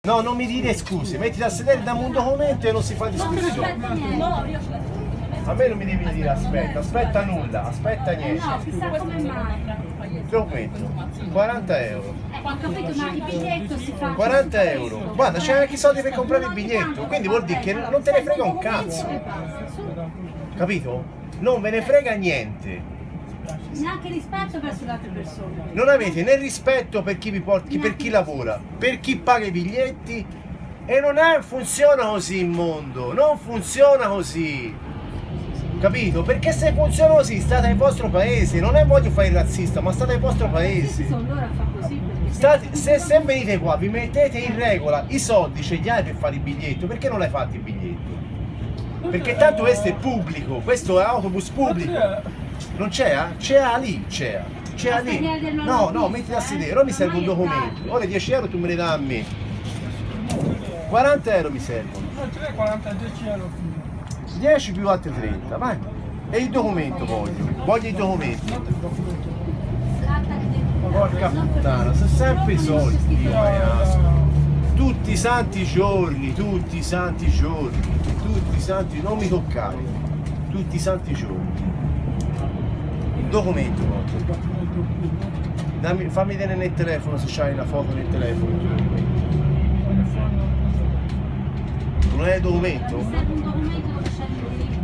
No, non mi dire scuse, mettiti a sedere, dammi un documento e non si fa discussione. A me non mi devi dire aspetta, aspetta nulla, aspetta niente. No, chissà come mai. Documento, 40 euro. Ho capito, ma il biglietto si fa... 40 euro. Guarda, c'è anche i soldi per comprare il biglietto, quindi vuol dire che non te ne frega un cazzo. Capito? Non ve ne frega niente. Neanche rispetto verso le altre persone. Non avete né rispetto per chi vi porti, per chi lavora, per chi paga i biglietti e non funziona così il mondo, non funziona così. Capito? Perché se funziona così state nel vostro paese, non è voglio fare il razzista, ma state nel vostro paese. Sono loro a fare così. Se venite qua, vi mettete in regola, i soldi ce li hai per fare il biglietto, perché non l'hai fatto il biglietto? Perché tanto questo è pubblico, questo è autobus pubblico. Non c'è? C'è lì, c'è lì. No, no, mettiti a sedere, ora mi serve un documento. Ora 10 euro tu me li dai a me. 40 euro mi servono. Non ce n'è 40, 10 euro. 10 più altri 30, vai. E il documento voglio il documento. Porca puttana, sono sempre i soldi, io tutti i santi giorni, tutti i santi giorni, tutti i santi, non mi toccare, tutti i santi giorni. Documento, fammi vedere nel telefono se c'hai una foto nel telefono. Non è il documento? Serve un documento dove c'è il